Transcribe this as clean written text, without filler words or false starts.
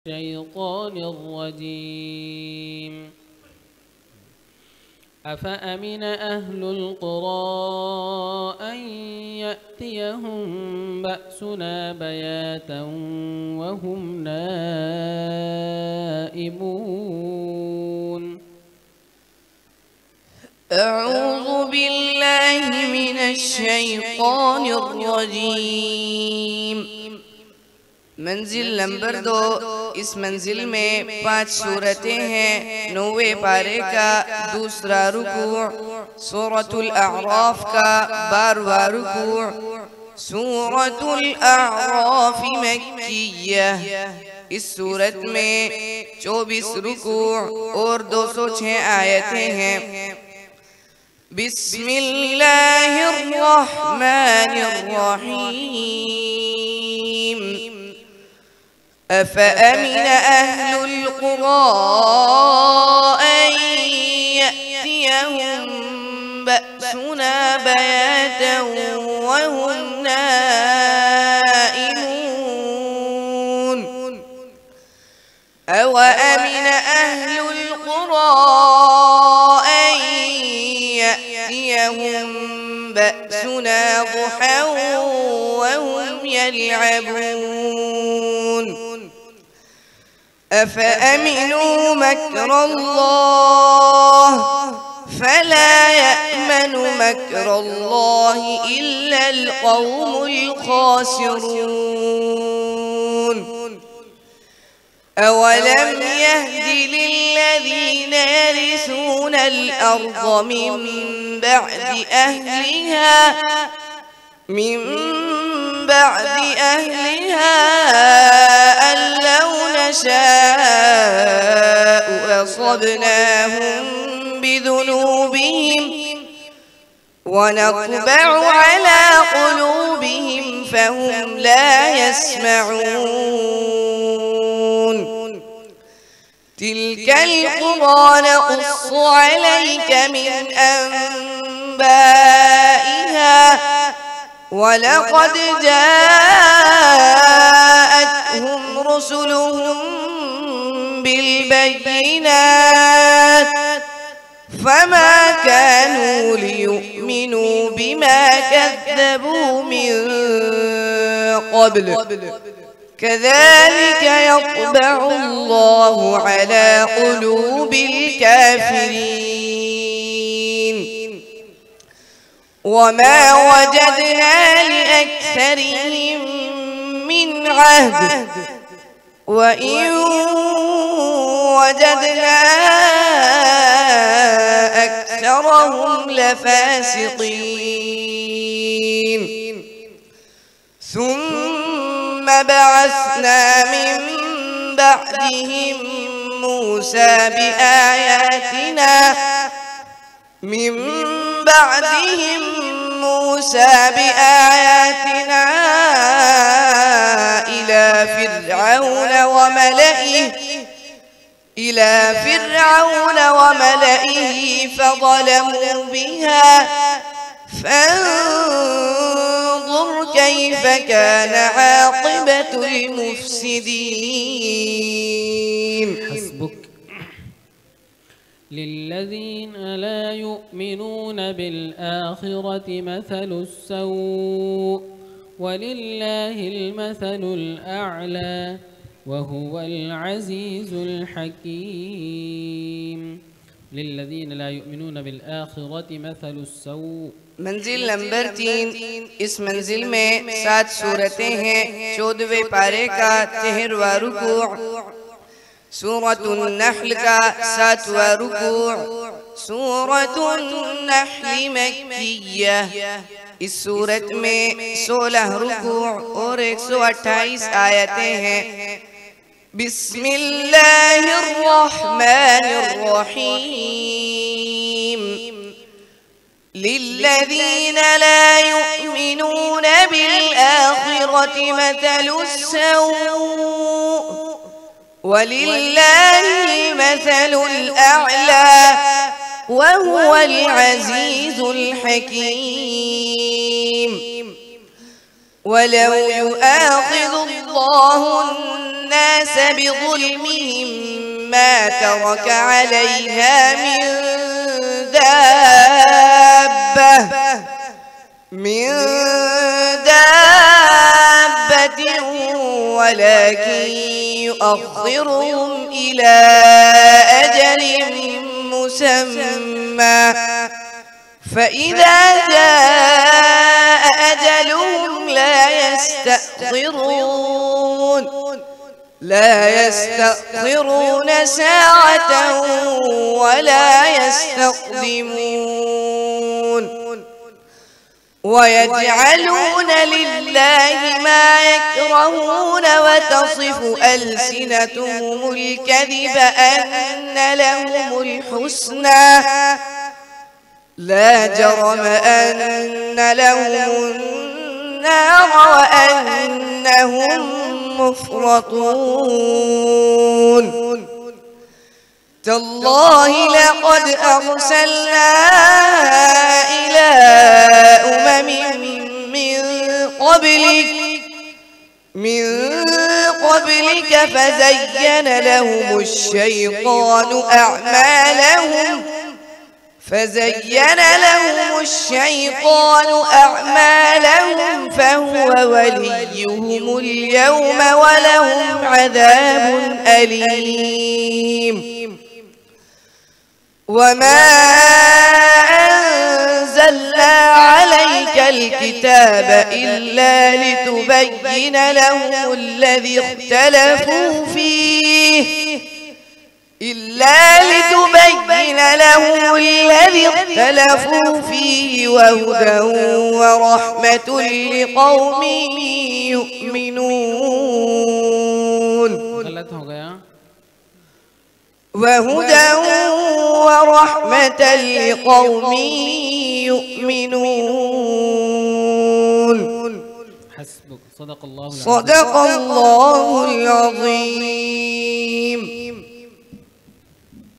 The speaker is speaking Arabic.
الشيطان الرجيم. أفأمن أهل القرى أن يأتيهم بأسنا بياتا وهم نائمون. أعوذ بالله من الشيطان الرجيم। मंजिल नंबर 2। इस मंजिल में 5 सूरतें हैं। 9वें पारे का दूसरा रुकू, सूरतुल अअराफ का 12वां रुकू। सूरतुल अअराफ मक्किय्यह। इस सूरत में 24 रुकू और 206 आयतें हैं। बिस्मिल्लाहिर्रहमानिर्रहीम। أفأمن أهل القرى أن يأتيهم بأسنا بياتا وهم نائمون. أوأمن أهل القرى أن يأتيهم بأسنا ضحى وهم يلعبون. أفأمنوا مكر الله فلا يأمن مكر الله إلا القوم الخاسرون. أولم يهد للذين يرثون الأرض من بعد أهلها أن لو نشاء أصبناهم بذنوبهم ونطبع على قلوبهم فهم لا يسمعون. تلك القرى نقص عليك من أنبائها ولقد جاءتهم رسلهم بالبينات فما كانوا ليؤمنوا بما كذبوا من قبل كذلك يطبع الله على قلوب الكافرين. وما وجدنا لأكثرهم من عهد وإن وجدنا أكثرهم لفاسقين. ثم بعثنا من بعدهم موسى بآياتنا إلى فرعون وملئه فظلموا بها فانظر كيف كان عاقبة المفسدين. حسبك. للذين لا يؤمنون بالآخرة مثل السوء ولله المثل الأعلى وهو العزيز الحكيم. للذين لا يؤمنون بالآخرة مثل السوء। मंजिल नंबर 3। इस मंजिल में 7 सूरतें हैं। 14वें पारे का 13वां रुकू, सूरतुन नहल का 7वां रुकू। सूरतुन नहल मक्किय्यह। इस सूरत में 16 रुकू और 128 आयतें हैं। बिस्मिल्लाहिर्रहमानिर्रहीम। लिल्लज़ीन ला युमिनून बिल-आखिरति मथलुस-सव्व वलिल्लाहिल मथलुल अअला वहुवल अज़ीज़ुल हकीम। वलौ युआखिज़ु अल्लाहु الناس بظلمهم ما ترك عليها من دابة ولكن يؤخرهم إلى أجل مسمى فإذا جاء أجلهم لا يستأخرون ساعة ولا يستقدمون ويجعلون لله ما يكرهون وتصف ألسنتهم الكذب أن لهم الحسنى لا جرم أن لهم النار وأنهم مفرطون تالله لقد أرسلنا إلى أمم من قبلك فزين لهم الشيطان أعمالهم فهو وليهم اليوم ولهم عذاب أليم وما أنزلنا عليك الكتاب إلا لتبين لهم الذي اختلفوا فيه وهدى ورحمة لقوم يؤمنون وهدى ورحمة لقوم يؤمنون حسبك. صدق الله العظيم.